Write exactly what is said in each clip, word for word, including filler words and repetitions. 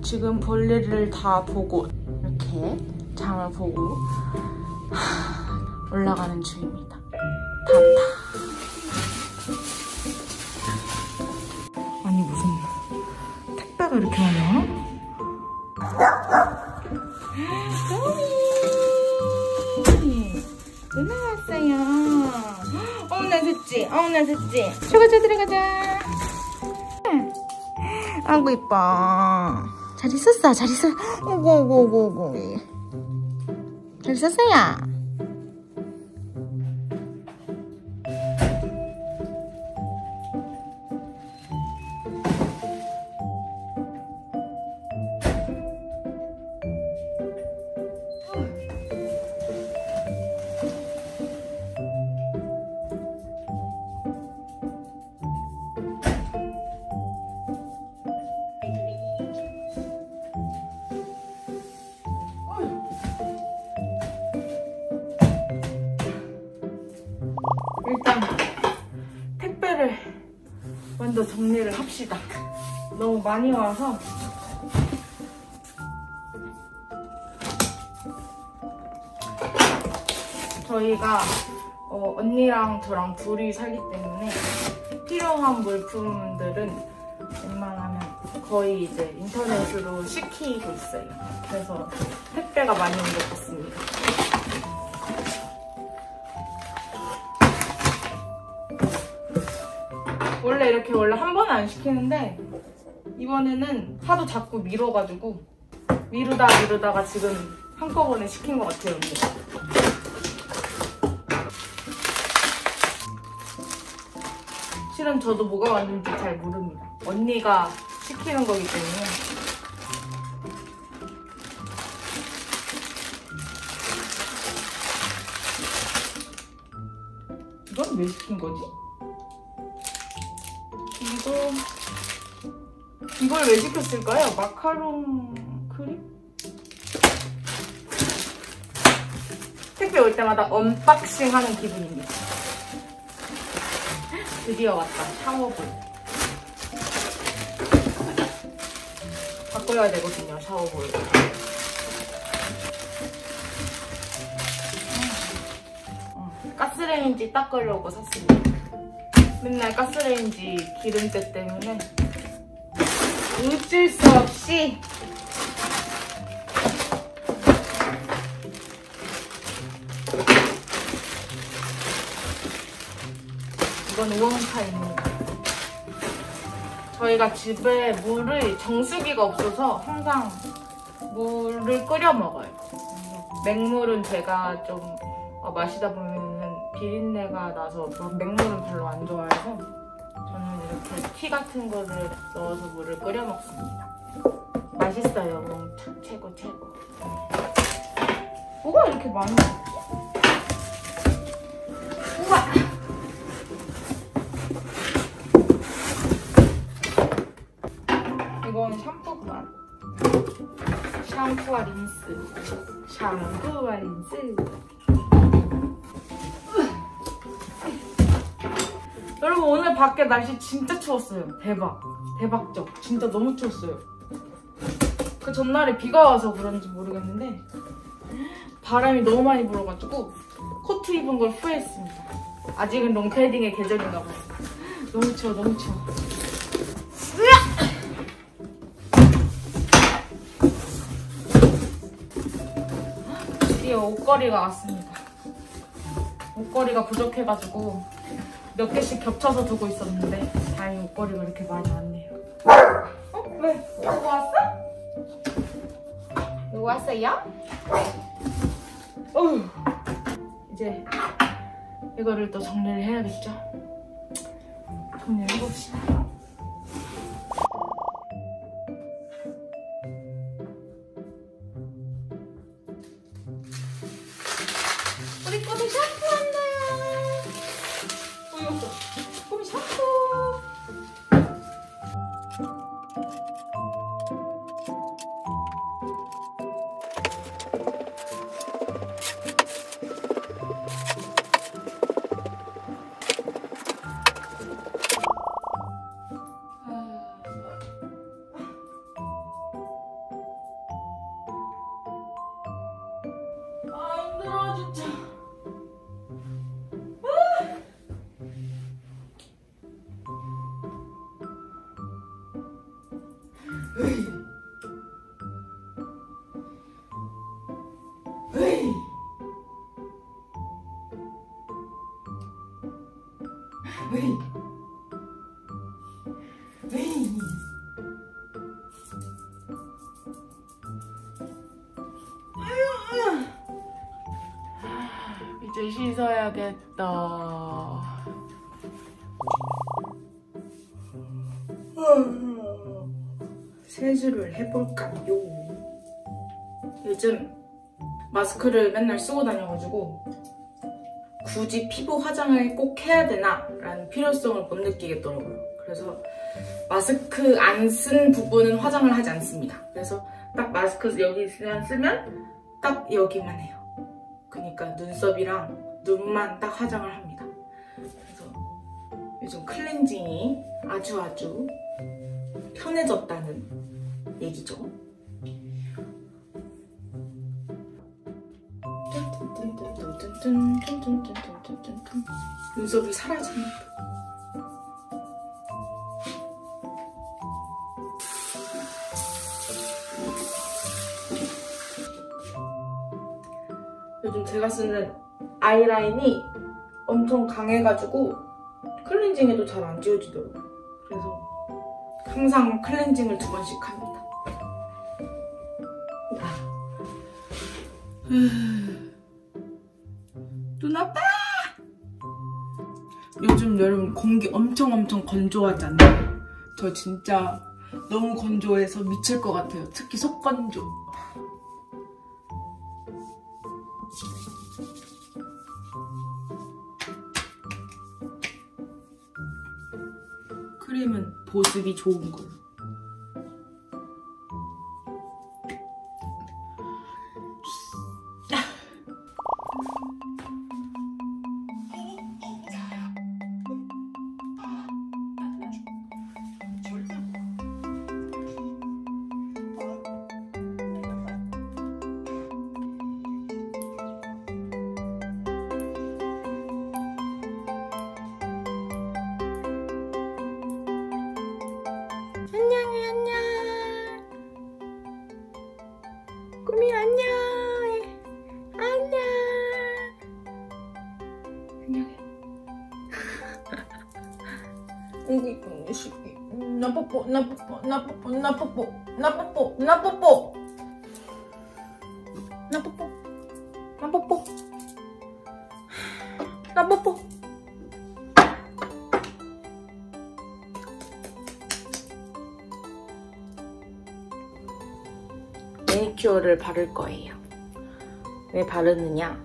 지금 볼일을 다 보고 이렇게 장을 보고 올라가는 중입니다. 타타. 아니 무슨 택배가 이렇게 많아? 소미 누나 왔어요. 어머나 좋지? 어머나 좋지? 들어가자 들어가자. 아이고 이뻐. 잘 있었어 잘 있어. 오고 오고 오고 오고. 잘 있었어요? 일단 택배를 먼저 정리를 합시다. 너무 많이 와서. 저희가 어, 언니랑 저랑 둘이 살기 때문에 필요한 물품들은 웬만하면 거의 이제 인터넷으로 시키고 있어요. 그래서 택배가 많이 온 것 같습니다. 원래 이렇게 원래 한 번에 안 시키는데 이번에는 하도 자꾸 미뤄가지고 미루다 미루다가 지금 한꺼번에 시킨 것 같아요. 언니. 실은 저도 뭐가 왔는지 잘 모릅니다. 언니가 시키는 거기 때문에. 이건 왜 시킨 거지? 이거 이걸 왜 시켰을까요? 마카롱 크림? 택배 올 때마다 언박싱 하는 기분입니다. 드디어 왔다. 샤워볼. 바꿔야 되거든요, 샤워볼. 어, 가스레인지 닦으려고 샀습니다. 맨날 가스레인지 기름때 때문에 어쩔 수 없이 이건 우엉차입니다. 저희가 집에 물을 정수기가 없어서 항상 물을 끓여 먹어요. 맹물은 제가 좀 마시다 보면 비린내가 나서 맹물은 별로 안 좋아해서 저는 이렇게 티 같은 거를 넣어서 물을 끓여 먹습니다. 맛있어요. 우엉차 최고 최고. 뭐가 이렇게 많이 있지? 우와! 이건 샴푸구나. 샴푸와 린스. 샴푸와 린스. 여러분 오늘 밖에 날씨 진짜 추웠어요. 대박. 대박죠? 진짜 너무 추웠어요. 그 전날에 비가 와서 그런지 모르겠는데 바람이 너무 많이 불어가지고 코트 입은 걸 후회했습니다. 아직은 롱패딩의 계절인가 봐요. 너무 추워 너무 추워. 드디어 옷걸이가 왔습니다. 옷걸이가 부족해가지고 몇 개씩 겹쳐서 두고 있었는데 다행히 옷걸이가 이렇게 많이 왔네요. 어? 왜? 누구 왔어? 누구 왔어요? 어휴. 이제 이거를 또 정리를 해야겠죠? 정리를 해봅시다. 우리 꼬미 샴푸 왔나요? 보였어. 꼬미 샴푸. 으이. 으이. 이제 씻어야겠다. 세수를 해볼까요? 요즘 마스크를 맨날 쓰고 다녀가지고 굳이 피부 화장을 꼭 해야 되나? 라는 필요성을 못 느끼겠더라고요. 그래서 마스크 안 쓴 부분은 화장을 하지 않습니다. 그래서 딱 마스크 여기 쓰면 딱 여기만 해요. 그러니까 눈썹이랑 눈만 딱 화장을 합니다. 그래서 요즘 클렌징이 아주 아주 편해졌다는 얘기죠. 눈썹이 사라집니다. 요즘 제가 쓰는 아이라인이 엄청 강해가지고 클렌징해도 잘 안 지워지더라고요. 그래서 항상 클렌징을 두 번씩 합니다. 눈 아파! 요즘 여러분 공기 엄청 엄청 건조하잖아요. 저 진짜 너무 건조해서 미칠 것 같아요. 특히 속건조. 크림은 보습이 좋은 걸로. 안녕해, 안녕. 꾸미 안녕. 안녕. 안녕해. 이거 이쁜 시기. 나 뽀뽀, 나 뽀뽀, 나 뽀뽀, 나 뽀뽀, 나 뽀뽀, 나 뽀뽀. 나 뽀뽀. 나 뽀뽀. 나 뽀뽀. 매니큐어를 바를 거예요. 왜 바르느냐?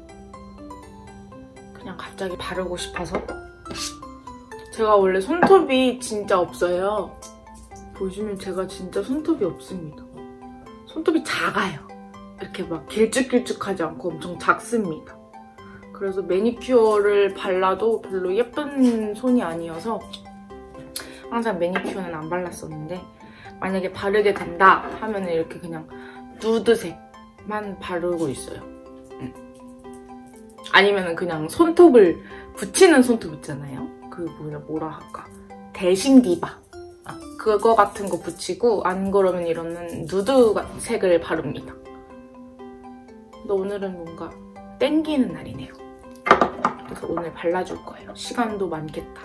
그냥 갑자기 바르고 싶어서. 제가 원래 손톱이 진짜 없어요. 보시면 제가 진짜 손톱이 없습니다. 손톱이 작아요. 이렇게 막 길쭉길쭉하지 않고 엄청 작습니다. 그래서 매니큐어를 발라도 별로 예쁜 손이 아니어서 항상 매니큐어는 안 발랐었는데, 만약에 바르게 된다 하면 이렇게 그냥 누드색만 바르고 있어요. 응. 아니면 그냥 손톱을 붙이는 손톱 있잖아요. 그 뭐냐 뭐라 할까, 대신 디바. 아, 그거 같은 거 붙이고, 안 그러면 이런 누드색을 바릅니다. 근데 오늘은 뭔가 땡기는 날이네요. 그래서 오늘 발라줄 거예요. 시간도 많겠다.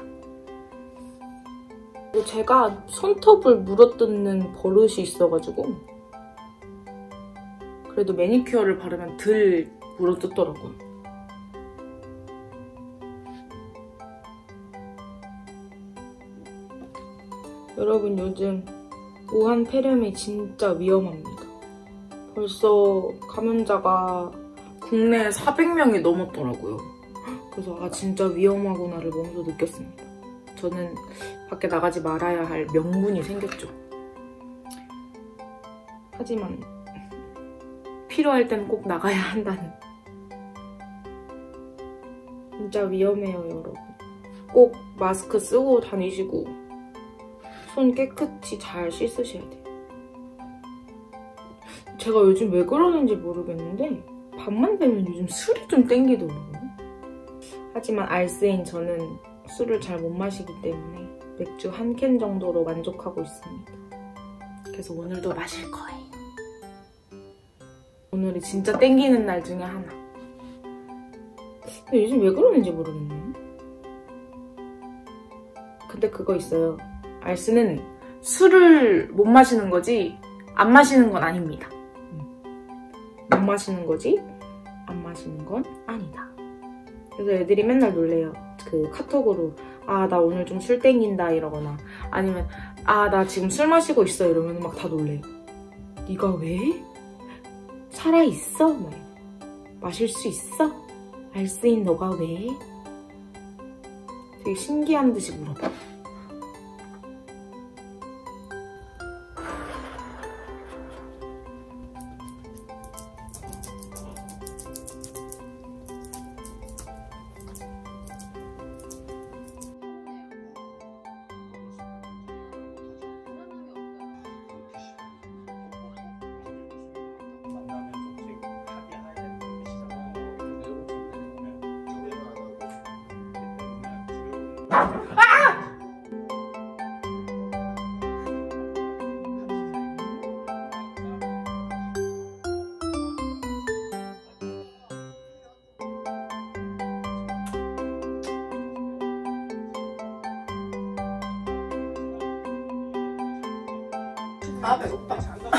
제가 손톱을 물어뜯는 버릇이 있어가지고 그래도 매니큐어를 바르면 덜 물어뜯더라고요. 여러분, 요즘 우한 폐렴이 진짜 위험합니다. 벌써 감염자가 국내에 사백 명이 넘었더라고요. 그래서 아 진짜 위험하구나를 몸소 느꼈습니다. 저는 밖에 나가지 말아야 할 명분이 생겼죠. 하지만 필요할 땐 꼭 나가야 한다는. 진짜 위험해요, 여러분. 꼭 마스크 쓰고 다니시고 손 깨끗이 잘 씻으셔야 돼요. 제가 요즘 왜 그러는지 모르겠는데 밤만 되면 요즘 술이 좀 땡기더라고요. 하지만 알쓰인 저는 술을 잘 못 마시기 때문에 맥주 한 캔 정도로 만족하고 있습니다. 그래서 오늘도 마실 거예요. 오늘이 진짜 땡기는 날 중에 하나. 근데 요즘 왜 그러는지 모르겠네. 근데 그거 있어요. 알스는 술을 못 마시는 거지 안 마시는 건 아닙니다. 못 마시는 거지 안 마시는 건 아니다. 그래서 애들이 맨날 놀래요. 그 카톡으로 아 나 오늘 좀 술 땡긴다 이러거나 아니면 아 나 지금 술 마시고 있어 이러면 막 다 놀래요. 네가 왜? 살아있어? 막 마실 수 있어? 알스인 너가 왜? 되게 신기한 듯이 물어봐. 아 배고파.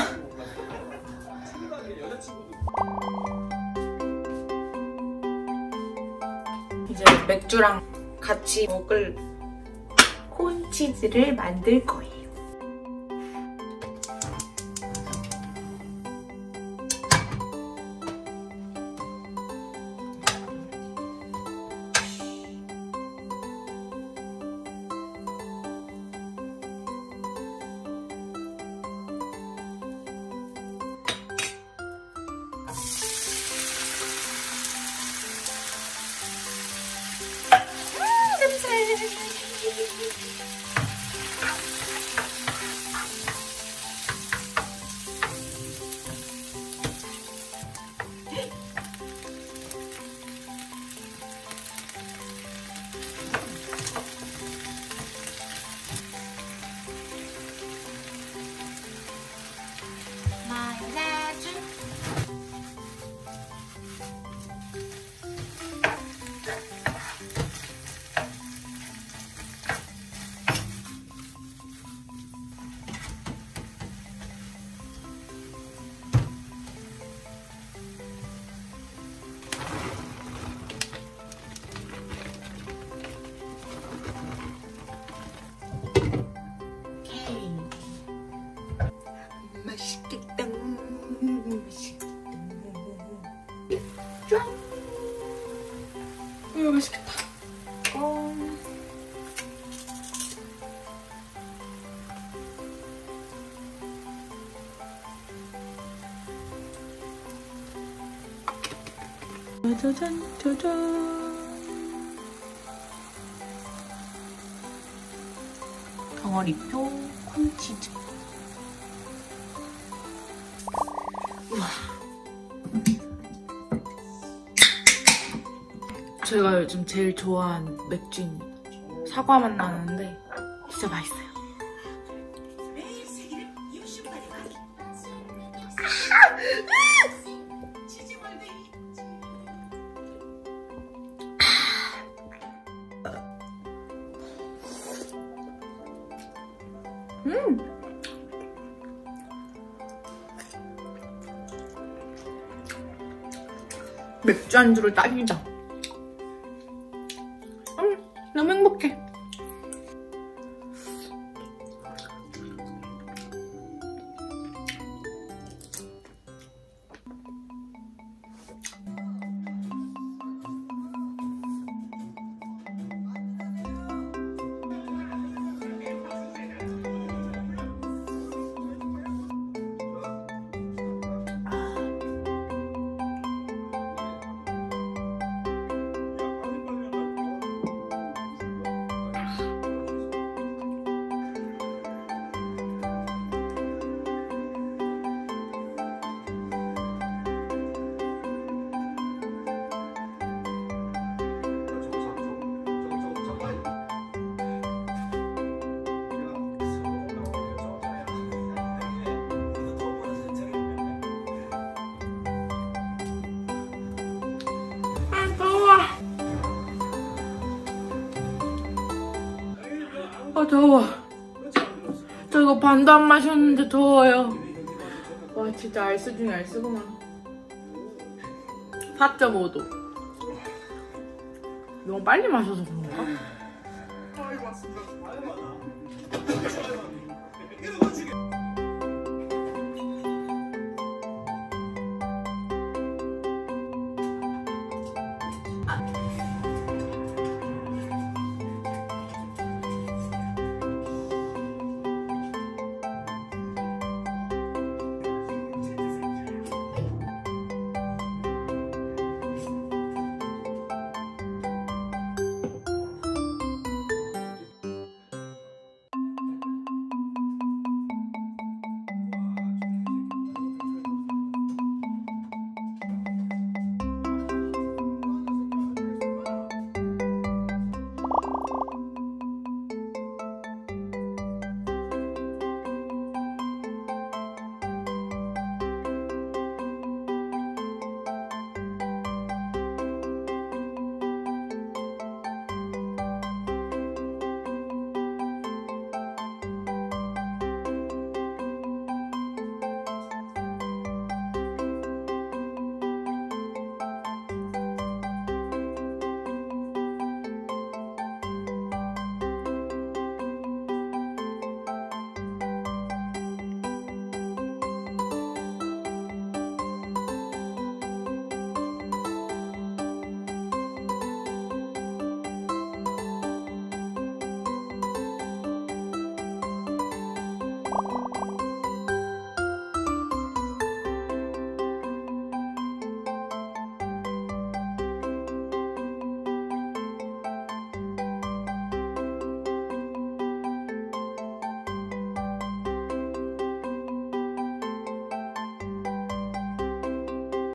이제 맥주랑 같이 먹을 콘치즈를 만들 거예요. 맛있겠다. 맛있겠다. 짠! 이거 맛있겠다. 어. 짜잔 짜잔. 덩어리표 콘치즈. 우와. 제가 요즘 제일 좋아하는 맥주입니다. 사과 맛 나는데 진짜 맛있어요. 음! 맥주 안주를 딱이다. 음, 너무 행복해. 아 더워. 저 이거 반도 안 마셨는데 더워요. 와 진짜 알스 중에 알스구나. 사 점 오 도. 너무 빨리 마셔서 그런가?